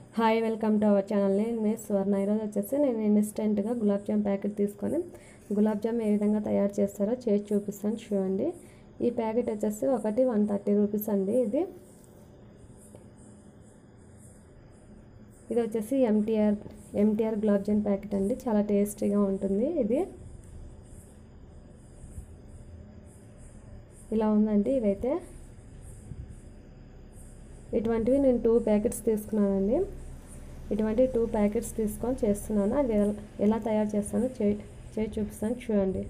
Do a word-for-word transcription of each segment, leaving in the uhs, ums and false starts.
Hi welcome to our channel. నేను స్వర్ణ. ఈరోజు వచ్చేసి నేను ఇన్స్టెంట్గా గులాబ్ జామ్ ప్యాకెట్ తీసుకొని గులాబ్ జామ్ ఏ విధంగా తయారు చేస్తారో చేసి చూపిస్తాను చూడండి. ఈ ప్యాకెట్ వచ్చేసి ఒకటి వన్ థర్టీ రూపీస్ అండి. ఇది ఇది వచ్చేసి MTR MTR gulab jam packet అండి. చాలా టేస్టీగా ఉంటుంది. ఇది ఇలా ఉందండి. ఇదైతే ఇటువంటివి నేను టూ ప్యాకెట్స్ తీసుకున్నానండి. ఇటువంటి టూ ప్యాకెట్స్ తీసుకొని చేస్తున్నాను. అది ఎలా తయారు చేస్తానో చేయి చేయి చూపిస్తాను చూడండి.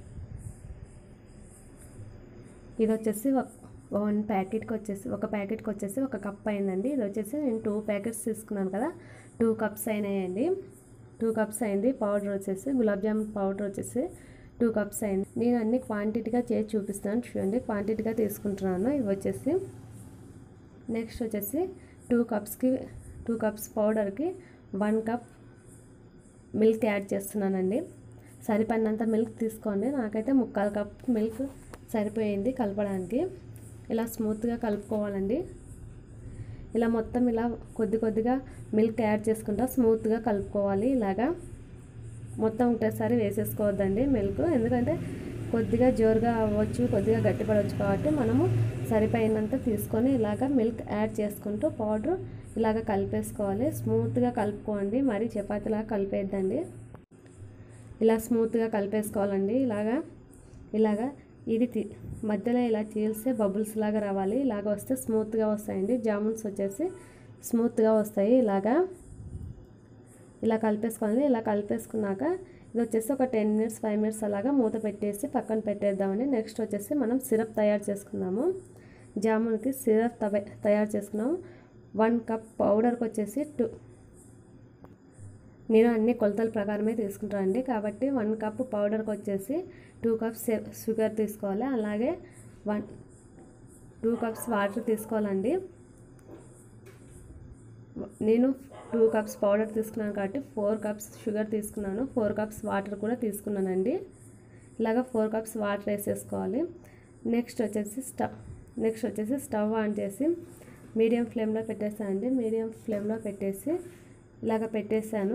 ఇది వచ్చేసి వన్ ప్యాకెట్కి వచ్చేసి ఒక ప్యాకెట్కి వచ్చేసి ఒక కప్ అయిందండి. ఇది వచ్చేసి నేను టూ ప్యాకెట్స్ తీసుకున్నాను కదా, టూ కప్స్ అయినాయండి. టూ కప్స్ అయింది. పౌడర్ వచ్చేసి గులాబ్ జామ్ పౌడర్ వచ్చేసి టూ కప్స్ అయింది. నేను అన్ని క్వాంటిటీగా చేసి చూపిస్తాను చూడండి. క్వాంటిటీగా తీసుకుంటున్నాను. ఇవి వచ్చేసి నెక్స్ట్ వచ్చేసి టూ కప్స్కి టూ కప్స్ పౌడర్కి వన్ కప్ మిల్క్ యాడ్ చేస్తున్నానండి. సరిపడినంత మిల్క్ తీసుకోండి. నాకైతే ముక్కాలు కప్ మిల్క్ సరిపోయింది కలపడానికి. ఇలా స్మూత్గా కలుపుకోవాలండి. ఇలా మొత్తం ఇలా కొద్ది కొద్దిగా మిల్క్ యాడ్ చేసుకుంటా స్మూత్గా కలుపుకోవాలి. ఇలాగా మొత్తం ఒకటేసారి వేసేసుకోవద్దండి మిల్క్, ఎందుకంటే కొద్దిగా జోరుగా అవ్వచ్చు, కొద్దిగా గట్టిపడవచ్చు. కాబట్టి మనము సరిపోయినంత తీసుకొని ఇలాగ మిల్క్ యాడ్ చేసుకుంటూ పౌడర్ ఇలాగ కలిపేసుకోవాలి. స్మూత్గా కలుపుకోండి, మరి చపాతీలాగా కలిపేద్దండి. ఇలా స్మూత్గా కలిపేసుకోవాలండి. ఇలాగా ఇలాగా ఇది మధ్యలో ఇలా చీల్స్తే బబుల్స్ లాగా రావాలి. ఇలాగ వస్తే స్మూత్గా వస్తాయండి. జామున్స్ వచ్చేసి స్మూత్గా వస్తాయి. ఇలాగా ఇలా కలిపేసుకోవాలి. ఇలా కలిపేసుకున్నాక ఇది వచ్చేసి ఒక టెన్ మినిట్స్ ఫైవ్ మినిట్స్ అలాగా మూత పెట్టేసి పక్కన పెట్టేద్దామండి. నెక్స్ట్ వచ్చేసి మనం సిరప్ తయారు చేసుకుందాము. జామున్కి సిరప్ తయారు చేసుకున్నాము. వన్ కప్ పౌడర్కి వచ్చేసి టూ నేను అన్ని కొలతల ప్రకారమే తీసుకుంటానండి. కాబట్టి వన్ కప్ పౌడర్కి వచ్చేసి టూ కప్స్ షుగర్ తీసుకోవాలి. అలాగే వన్ టూ కప్స్ వాటర్ తీసుకోవాలండి. నేను టూ కప్స్ పౌడర్ తీసుకున్నాను కాబట్టి ఫోర్ కప్స్ షుగర్ తీసుకున్నాను. ఫోర్ కప్స్ వాటర్ కూడా తీసుకున్నానండి. ఇలాగ ఫోర్ కప్స్ వాటర్ వేసేసుకోవాలి. నెక్స్ట్ వచ్చేసి స్టవ్ నెక్స్ట్ వచ్చేసి స్టవ్ ఆన్ చేసి మీడియం ఫ్లేమ్లో పెట్టేసానండి. మీడియం ఫ్లేమ్లో పెట్టేసి ఇలాగ పెట్టేసాను.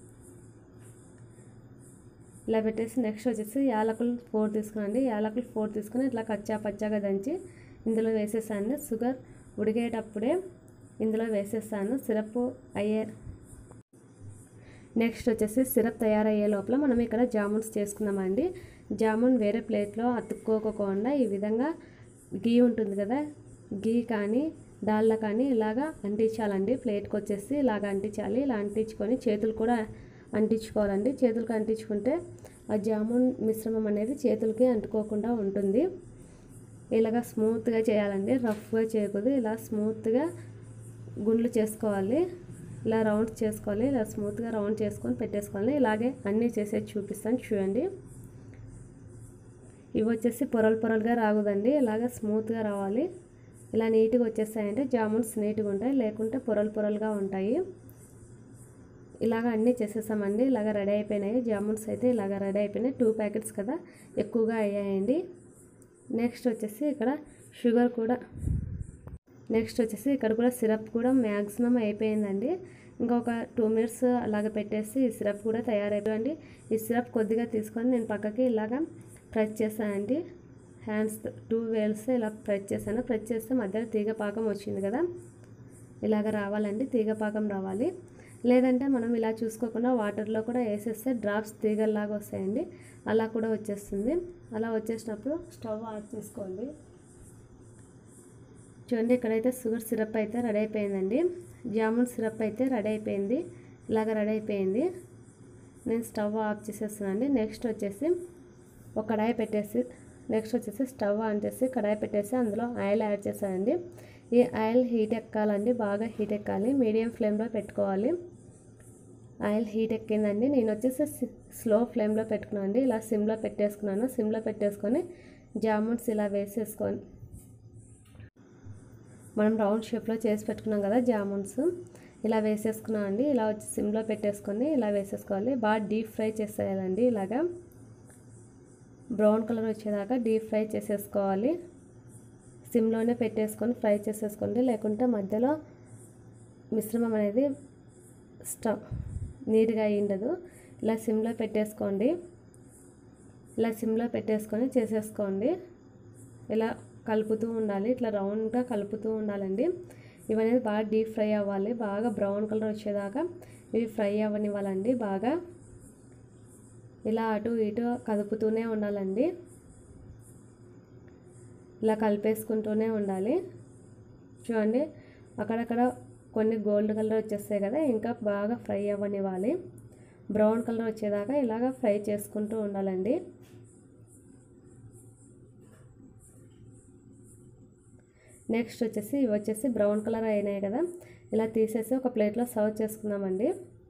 ఇలా పెట్టేసి నెక్స్ట్ వచ్చేసి యాలకులు ఫోర్ తీసుకున్నాండి. యాలకులు ఫోర్ తీసుకుని ఇట్లా కచ్చా పచ్చాగా దంచి ఇందులో వేసేసాను. షుగర్ ఉడికేటప్పుడే ఇందులో వేసేసాను. సిరప్ అయ్యే నెక్స్ట్ వచ్చేసి సిరప్ తయారయ్యే లోపల మనం ఇక్కడ జామున్స్ చేసుకుందామండి. జామున్ వేరే ప్లేట్లో అతుక్కోకుండా ఈ విధంగా గీ ఉంటుంది కదా, గీ కానీ డాల్డా కానీ ఇలాగా అంటించాలండి. ప్లేట్కి వచ్చేసి ఇలాగ అంటించాలి. ఇలా అంటించుకొని చేతులు కూడా అంటించుకోవాలండి. చేతులకు అంటించుకుంటే ఆ జామున్ మిశ్రమం అనేది చేతులకి అంటుకోకుండా ఉంటుంది. ఇలాగ స్మూత్గా చేయాలండి, రఫ్గా చేయకూడదు. ఇలా స్మూత్గా గుండ్లు చేసుకోవాలి. ఇలా రౌండ్స్ చేసుకోవాలి. ఇలా స్మూత్గా రౌండ్ చేసుకొని పెట్టేసుకోవాలి. ఇలాగే అన్నీ చేసేది చూపిస్తాను చూడండి. ఇవి వచ్చేసి పొరలు పొరలుగా రాకూడదండి, ఇలాగ స్మూత్గా రావాలి. ఇలా నీట్గా వచ్చేస్తాయంటే జామున్స్ నీట్గా ఉంటాయి, లేకుంటే పొరలు పొరలుగా ఉంటాయి. ఇలాగ అన్నీ చేసేసామండి. ఇలాగ రెడీ అయిపోయినాయి జామున్స్ అయితే. ఇలాగ రెడీ అయిపోయినాయి. టూ ప్యాకెట్స్ కదా, ఎక్కువగా అయ్యాయండి. నెక్స్ట్ వచ్చేసి ఇక్కడ షుగర్ కూడా నెక్స్ట్ వచ్చేసి ఇక్కడ కూడా సిరప్ కూడా మ్యాక్సిమం అయిపోయిందండి. ఇంకొక టూ మినిట్స్ అలాగ పెట్టేసి ఈ సిరప్ కూడా తయారైపోయింది. ఈ సిరప్ కొద్దిగా తీసుకొని నేను పక్కకి ఇలాగ ప్రెస్ చేశానండి. హ్యాండ్స్ టూ వేల్స్ ఇలా ప్రెస్ చేశాను. ప్రెస్ చేస్తే మధ్యలో తీగ పాకం వచ్చింది కదా, ఇలాగ రావాలండి. తీగ పాకం రావాలి. లేదంటే మనం ఇలా చూసుకోకుండా వాటర్లో కూడా వేసేస్తే డ్రాప్స్ తీగల్లాగా వస్తాయండి. అలా కూడా వచ్చేస్తుంది. అలా వచ్చేసినప్పుడు స్టవ్ ఆఫ్ చేసుకోండి. చూడండి, ఇక్కడైతే షుగర్ సిరప్ అయితే రెడీ అయిపోయిందండి. జామున్ సిరప్ అయితే రెడీ అయిపోయింది. ఇలాగ రెడీ అయిపోయింది. నేను స్టవ్ ఆఫ్ చేసేస్తున్నానండి. నెక్స్ట్ వచ్చేసి ఒక కడాయి పెట్టేసి నెక్స్ట్ వచ్చేసి స్టవ్ ఆన్ చేసి కడాయి పెట్టేసి అందులో ఆయిల్ యాడ్ చేశానండి. ఈ ఆయిల్ హీట్ ఎక్కాలండి, బాగా హీట్ ఎక్కాలి. మీడియం ఫ్లేమ్లో పెట్టుకోవాలి. ఆయిల్ హీట్ ఎక్కిందండి. నేను వచ్చేసి స్లో ఫ్లేమ్లో పెట్టుకున్నాను. ఇలా సిమ్లో పెట్టేసుకున్నాను. సిమ్లో పెట్టేసుకొని జామున్స్ ఇలా వేసేసుకొని మనం రౌండ్ షేప్లో చేసి పెట్టుకున్నాం కదా జామున్స్, ఇలా వేసేసుకున్నాం అండి. ఇలా వచ్చి సిమ్లో పెట్టేసుకొని ఇలా వేసేసుకోవాలి. బాగా డీప్ ఫ్రై చేసేయాలండి. ఇలాగా బ్రౌన్ కలర్ వచ్చేదాకా డీప్ ఫ్రై చేసేసుకోవాలి. సిమ్లోనే పెట్టేసుకొని ఫ్రై చేసేసుకోండి, లేకుంటే మధ్యలో మిశ్రమం అనేది స్టవ్ నీట్గా అయి ఉండదు. ఇలా సిమ్లో పెట్టేసుకోండి. ఇలా సిమ్లో పెట్టేసుకొని చేసేసుకోండి. ఇలా కలుపుతూ ఉండాలి, ఇట్లా రౌండ్గా కలుపుతూ ఉండాలండి. ఇవనేది బాగా డీప్ ఫ్రై అవ్వాలి, బాగా బ్రౌన్ కలర్ వచ్చేదాకా ఇవి ఫ్రై అవ్వనివ్వాలండి. బాగా ఇలా అటు ఇటు కదుపుతూనే ఉండాలండి. ఇలా కలిపేసుకుంటూనే ఉండాలి. చూడండి అక్కడక్కడ కొన్ని గోల్డ్ కలర్ వచ్చేస్తాయి కదా, ఇంకా బాగా ఫ్రై అవ్వనివ్వాలి. బ్రౌన్ కలర్ వచ్చేదాకా ఇలాగ ఫ్రై చేసుకుంటూ ఉండాలండి. నెక్స్ట్ వచ్చేసి ఇవి వచ్చేసి బ్రౌన్ కలర్ అయినాయి కదా, ఇలా తీసేసి ఒక ప్లేట్లో సర్వ్ చేసుకున్నామండి.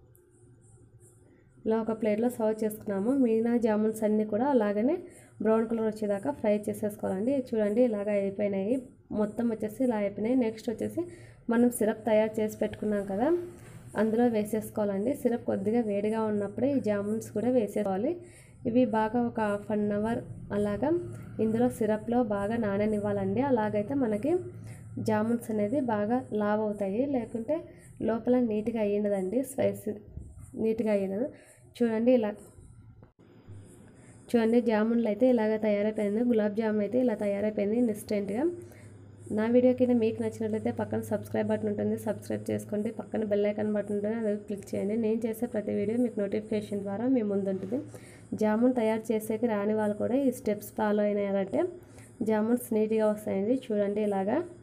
ఇలా ఒక ప్లేట్లో సర్వ్ చేసుకున్నాము. మిగిలిన జామున్స్ అన్నీ కూడా అలాగనే బ్రౌన్ కలర్ వచ్చేదాకా ఫ్రై చేసేసుకోవాలండి. చూడండి ఇలాగ అయిపోయినాయి, మొత్తం వచ్చేసి ఇలా అయిపోయినాయి. నెక్స్ట్ వచ్చేసి మనం సిరప్ తయారు చేసి పెట్టుకున్నాం కదా, అందులో వేసేసుకోవాలండి. సిరప్ కొద్దిగా వేడిగా ఉన్నప్పుడే ఈ జామున్స్ కూడా వేసేసుకోవాలి. ఇవి బాగా ఒక హాఫ్ అన్ అవర్ అలాగా ఇందులో సిరప్లో బాగా నాననివ్వాలండి. అలాగైతే మనకి జామున్స్ అనేది బాగా లావ్ అవుతాయి, లేకుంటే లోపల నీట్గా అయ్యిండదండి, స్పైసీ నీట్గా అయ్యిండదు. చూడండి ఇలా చూడండి జామున్లు అయితే ఇలాగ తయారైపోయింది. గులాబ్ జామున్ అయితే ఇలా తయారైపోయింది ఇన్స్టెంట్గా. నా వీడియో కింద మీకు నచ్చినట్లయితే పక్కన సబ్స్క్రైబ్ బటన్ ఉంటుంది, సబ్స్క్రైబ్ చేసుకోండి. పక్కన బెల్ ఐకాన్ బటన్ ఉంటుంది, అది క్లిక్ చేయండి. నేను చేసే ప్రతి వీడియో మీకు నోటిఫికేషన్ ద్వారా మీ ముందు ఉంటుంది. జామున్ తయారు చేసేకి రాని వాళ్ళు కూడా ఈ స్టెప్స్ ఫాలో అయినారంటే జామున్స్ నీట్గా వస్తాయండి. చూడండి ఇలాగా